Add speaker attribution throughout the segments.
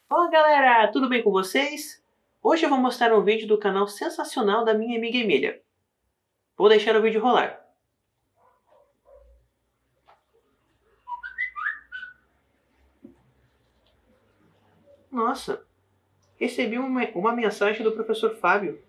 Speaker 1: Olá galera, tudo bem com vocês? Hoje eu vou mostrar um vídeo do canal sensacional da minha amiga Emília. Vou deixar o vídeo rolar. Nossa, recebi uma mensagem do professor Fábio.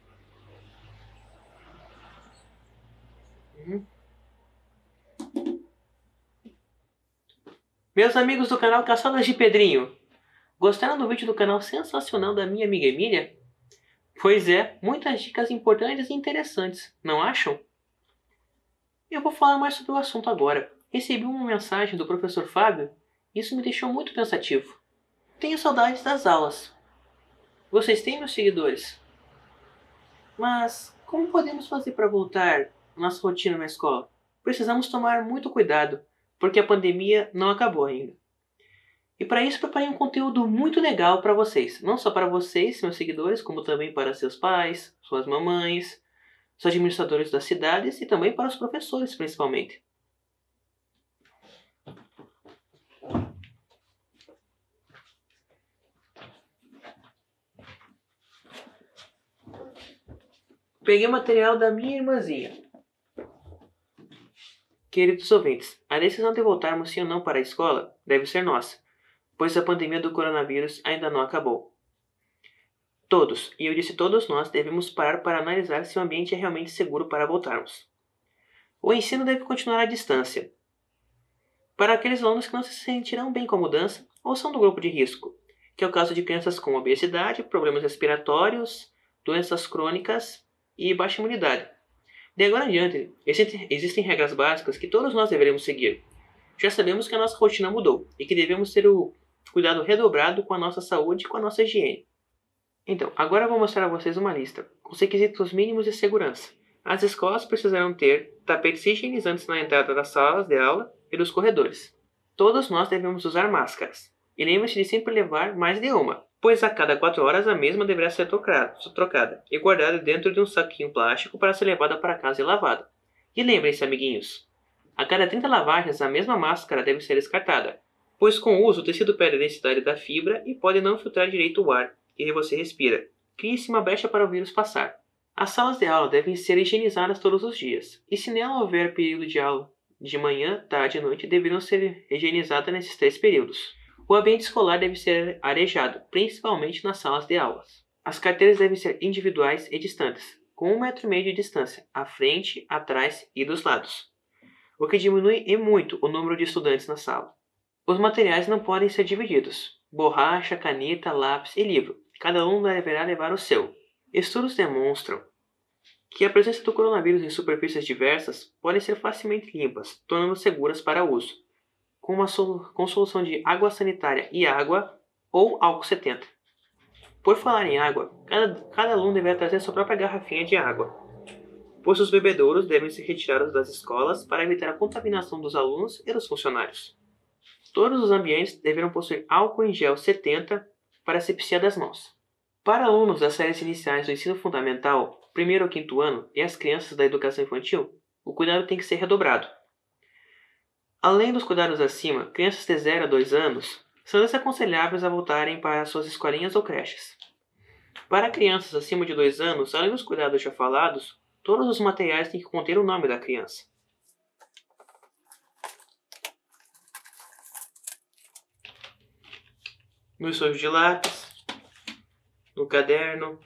Speaker 1: Meus amigos do canal Caçadas de Pedrinho, gostaram do vídeo do canal sensacional da minha amiga Emília? Pois é, muitas dicas importantes e interessantes, não acham? Eu vou falar mais sobre o assunto agora. Recebi uma mensagem do professor Fábio e isso me deixou muito pensativo. Tenho saudades das aulas. Vocês têm, meus seguidores? Mas como podemos fazer para voltar à nossa rotina na escola? Precisamos tomar muito cuidado, porque a pandemia não acabou ainda. E para isso preparei um conteúdo muito legal para vocês. Não só para vocês, meus seguidores, como também para seus pais, suas mamães, os administradores das cidades e também para os professores, principalmente. Peguei o material da minha irmãzinha. Queridos ouvintes, a decisão de voltarmos sim ou não para a escola deve ser nossa, pois a pandemia do coronavírus ainda não acabou. Todos, e eu disse todos nós, devemos parar para analisar se o ambiente é realmente seguro para voltarmos. O ensino deve continuar à distância. Para aqueles alunos que não se sentirão bem com a mudança ou são do grupo de risco, que é o caso de crianças com obesidade, problemas respiratórios, doenças crônicas e baixa imunidade. De agora em diante, existem regras básicas que todos nós deveremos seguir. Já sabemos que a nossa rotina mudou e que devemos ter o cuidado redobrado com a nossa saúde e com a nossa higiene. Então, agora eu vou mostrar a vocês uma lista com os requisitos mínimos de segurança. As escolas precisarão ter tapetes higienizantes na entrada das salas de aula e dos corredores. Todos nós devemos usar máscaras. E lembre-se de sempre levar mais de uma, pois a cada 4 horas a mesma deverá ser trocada e guardada dentro de um saquinho plástico para ser levada para casa e lavada. E lembrem-se, amiguinhos, a cada 30 lavagens a mesma máscara deve ser descartada, pois com o uso o tecido perde a densidade da fibra e pode não filtrar direito o ar que você respira. Crie-se uma brecha para o vírus passar. As salas de aula devem ser higienizadas todos os dias, e se nela houver período de aula de manhã, tarde e noite, deverão ser higienizadas nesses 3 períodos. O ambiente escolar deve ser arejado, principalmente nas salas de aulas. As carteiras devem ser individuais e distantes, com 1,5 metro de distância, à frente, atrás e dos lados, o que diminui e muito o número de estudantes na sala. Os materiais não podem ser divididos: borracha, caneta, lápis e livro. Cada aluno deverá levar o seu. Estudos demonstram que a presença do coronavírus em superfícies diversas pode ser facilmente limpas, tornando seguras para uso, com solução de água sanitária e água ou álcool 70. Por falar em água, cada aluno deverá trazer sua própria garrafinha de água, pois os bebedouros devem ser retirados das escolas para evitar a contaminação dos alunos e dos funcionários. Todos os ambientes deverão possuir álcool em gel 70 para asepsia das mãos. Para alunos das séries iniciais do ensino fundamental, 1º ao 5º ano, e as crianças da educação infantil, o cuidado tem que ser redobrado. Além dos cuidados acima, crianças de 0 a 2 anos são desaconselháveis a voltarem para suas escolinhas ou creches. Para crianças acima de 2 anos, além dos cuidados já falados, todos os materiais têm que conter o nome da criança. No estojo de lápis, no caderno,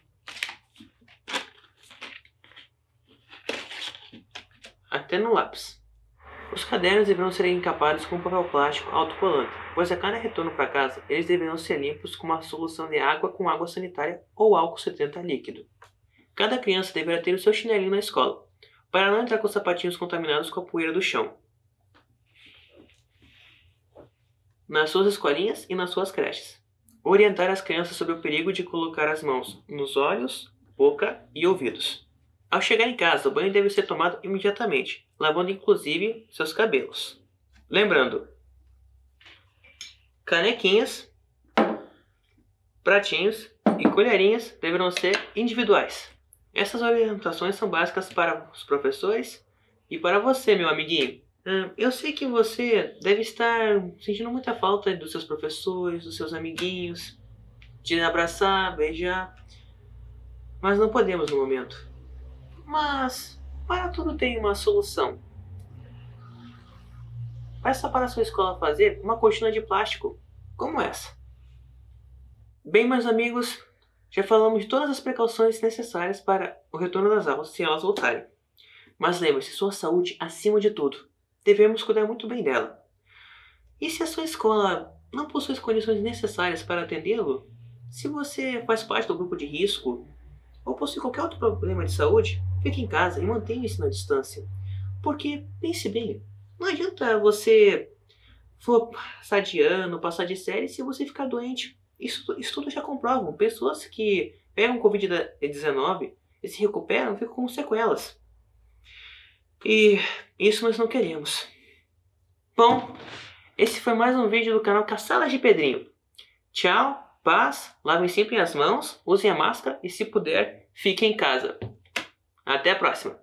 Speaker 1: até no lápis. Os cadernos deverão ser encapados com papel plástico autocolante, pois a cada retorno para casa eles deverão ser limpos com uma solução de água com água sanitária ou álcool 70 líquido. Cada criança deverá ter o seu chinelinho na escola, para não entrar com os sapatinhos contaminados com a poeira do chão, nas suas escolinhas e nas suas creches. Orientar as crianças sobre o perigo de colocar as mãos nos olhos, boca e ouvidos. Ao chegar em casa, o banho deve ser tomado imediatamente, lavando inclusive seus cabelos. Lembrando, canequinhas, pratinhos e colherinhas deverão ser individuais. Essas orientações são básicas para os professores e para você, meu amiguinho. Eu sei que você deve estar sentindo muita falta dos seus professores, dos seus amiguinhos, de abraçar, beijar, mas não podemos no momento. Mas para tudo tem uma solução. Peça para sua escola fazer uma cortina de plástico, como essa. Bem, meus amigos, já falamos de todas as precauções necessárias para o retorno das aulas se elas voltarem. Mas lembre-se, sua saúde acima de tudo. Devemos cuidar muito bem dela. E se a sua escola não possui as condições necessárias para atendê-lo, se você faz parte do grupo de risco ou possui qualquer outro problema de saúde, fique em casa e mantenha-se na distância. Porque, pense bem, não adianta você for passar de ano, passar de série se você ficar doente. Estudos já comprovam. Pessoas que pegam Covid-19 e se recuperam ficam com sequelas. E isso nós não queremos. Bom, esse foi mais um vídeo do canal Caçadas de Pedrinho. Tchau, paz, lavem sempre as mãos, usem a máscara e se puder, fiquem em casa. Até a próxima!